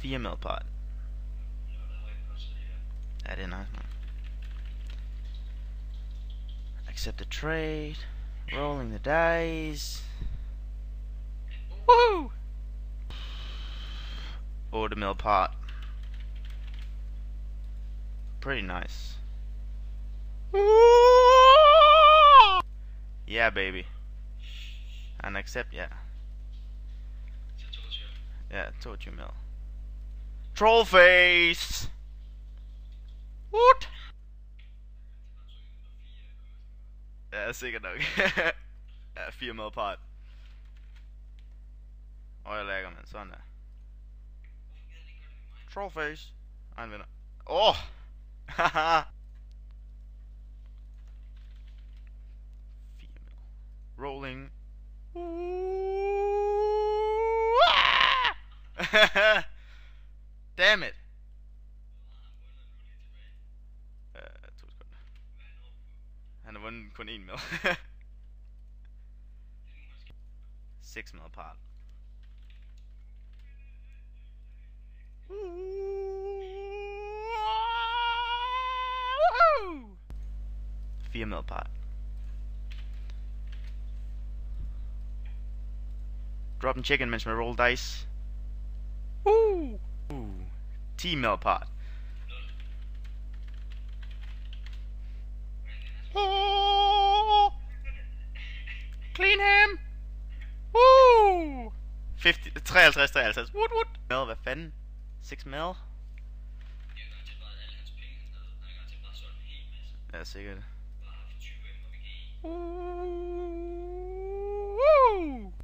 4 mil pot. Ja, det er nice, man. Accept the trade. Rolling the dice. Woohoo! 8 mil pot. Pretty nice. Yeah, baby. And accept, yeah. Yeah, 22 mil. Troll face! What? Ja, sikkert nok. Ja, 4 mil pot. Og jeg lægger, man. Sådan der. Troll face. Han vinder. Åh! Haha! 4 mil. Rolling. Damn it! 2 sekunder. Han har vundet kun 1 mil. 6 mil apart. 4 mil apart. Drop en chicken mens man roll dice. 10 mil apart. Clean him! 50, 53. Woot. Mil, hvad fanden? 6 mil? Ja, sikkert.